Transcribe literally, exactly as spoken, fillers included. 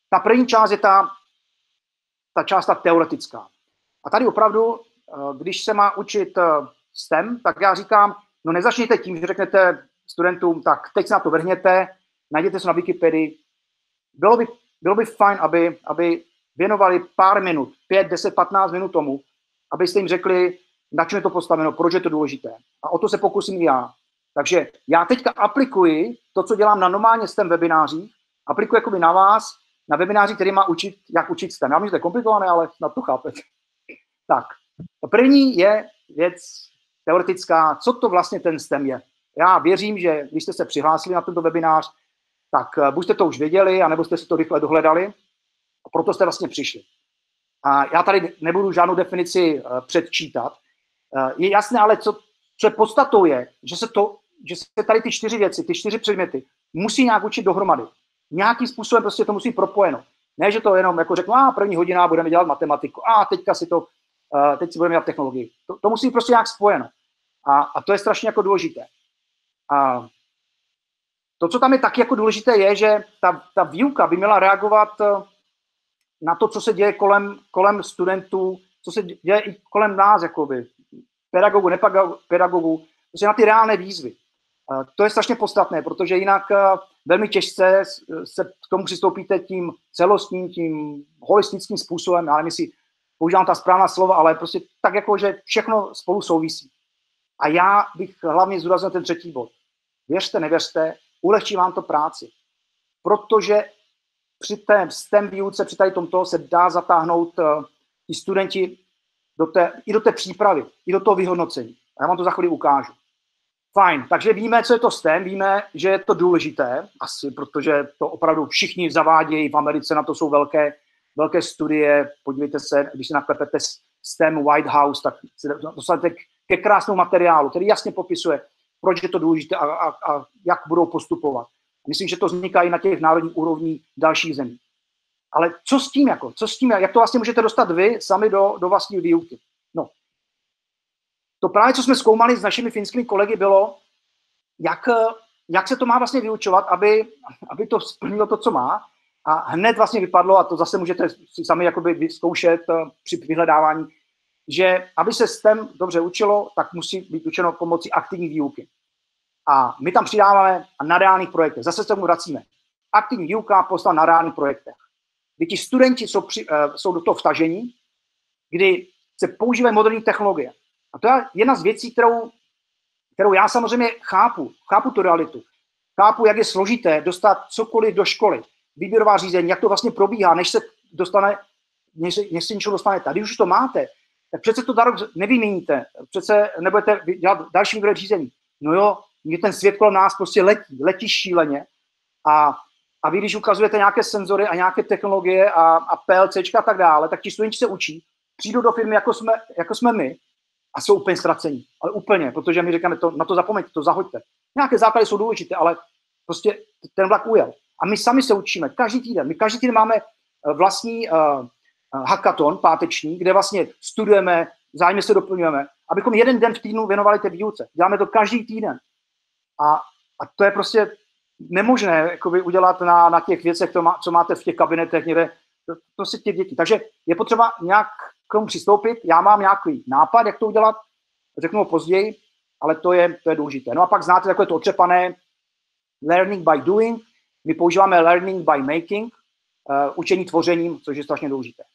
ta první část je ta, ta část ta teoretická. A tady opravdu, když se má učit STEM, tak já říkám, no nezačněte tím, že řeknete studentům, tak teď se na to vrhněte, najděte se na Wikipedii. Bylo by, bylo by fajn, aby, aby věnovali pár minut, pět, deset, patnáct minut tomu, abyste jim řekli, na čem je to postaveno, proč je to důležité. A o to se pokusím i já. Takže já teďka aplikuji to, co dělám na normálně STEM webinářích, aplikuji jakoby na vás, na webináři, který má učit, jak učit STEM. Já vím, že to je komplikované, ale na to chápete. Tak, první je věc teoretická, co to vlastně ten STEM je. Já věřím, že když jste se přihlásili na tento webinář, tak buď jste to už věděli, anebo jste si to rychle dohledali, a proto jste vlastně přišli. A já tady nebudu žádnou definici uh, předčítat. Uh, je jasné, ale co, co je podstatou je, že se, to, že se tady ty čtyři věci, ty čtyři předměty musí nějak učit dohromady. Nějakým způsobem prostě to musí propojeno. Ne, že to jenom jako řeknu, a první hodina budeme dělat matematiku, a teďka si to, uh, teď si budeme dělat technologii. To, to musí prostě nějak spojeno. A, a to je strašně jako důležité. A to, co tam je taky jako důležité, je, že ta, ta výuka by měla reagovat na to, co se děje kolem, kolem studentů, co se děje i kolem nás, jakoby, pedagogů, nepedagogů, prostě na ty reálné výzvy. To je strašně podstatné, protože jinak velmi těžce se k tomu přistoupíte tím celostním, tím holistickým způsobem, já nevím, jestli používám ta správná slova, ale prostě tak jako, že všechno spolu souvisí. A já bych hlavně zdůraznil ten třetí bod. Věřte, nevěřte, ulehčí vám to práci. Protože při té STEM výuce, při tady tomto se dá zatáhnout uh, i studenti do té, i do té přípravy, i do toho vyhodnocení. A já vám to za chvíli ukážu. Fajn, takže víme, co je to STEM, víme, že je to důležité, asi, protože to opravdu všichni zavádějí, v Americe na to jsou velké, velké studie, podívejte se, když se naklepete STEM White House, tak se dostanete ke krásnému materiálu, který jasně popisuje, proč je to důležité a, a, a jak budou postupovat. Myslím, že to vzniká i na těch národních úrovních dalších zemí. Ale co s tím, jako? Co s tím, jak to vlastně můžete dostat vy sami do, do vlastní výuky? No, to právě, co jsme zkoumali s našimi finskými kolegy, bylo, jak, jak se to má vlastně vyučovat, aby, aby to splnilo to, co má. A hned vlastně vypadlo, a to zase můžete si sami jakoby vyzkoušet při vyhledávání, že aby se STEM dobře učilo, tak musí být učeno pomocí aktivní výuky. A my tam přidáváme na reálných projektech. Zase se tomu vracíme. Aktivní výuka postav na reálných projektech. Kdy ti studenti jsou, při, uh, jsou do toho vtažení, kdy se používají moderní technologie. A to je jedna z věcí, kterou, kterou já samozřejmě chápu. Chápu tu realitu. Chápu, jak je složité dostat cokoliv do školy. Výběrová řízení, jak to vlastně probíhá, než se dostane, než, než se něčeho dostanete. A když už to máte, tak přece to za rok nevyměníte. Přece nebudete dělat další výběrové řízení. No jo, že ten svět kolem nás prostě letí, letí šíleně a, a vy, když ukazujete nějaké senzory a nějaké technologie a, a PLCčka a tak dále, tak ti studenti se učí, přijdou do firmy, jako jsme, jako jsme my a jsou úplně ztracení. Ale úplně, protože my říkáme, to, na to zapomeňte, to zahoďte. Nějaké základy jsou důležité, ale prostě ten vlak ujel. A my sami se učíme každý týden. My každý týden máme vlastní uh, hackathon páteční, kde vlastně studujeme, vzájemně se doplňujeme, abychom jeden den v týdnu věnovali té výuce. Děláme to každý týden. A, a to je prostě nemožné jakoby, udělat na, na těch věcech, to má, co máte v těch kabinetech někde, to, to prostě těch dětí. Takže je potřeba nějak k tomu přistoupit. Já mám nějaký nápad, jak to udělat, řeknu ho později, ale to je, to je důležité. No a pak znáte takové to otřepané learning by doing. My používáme learning by making, uh, učení tvořením, což je strašně důležité.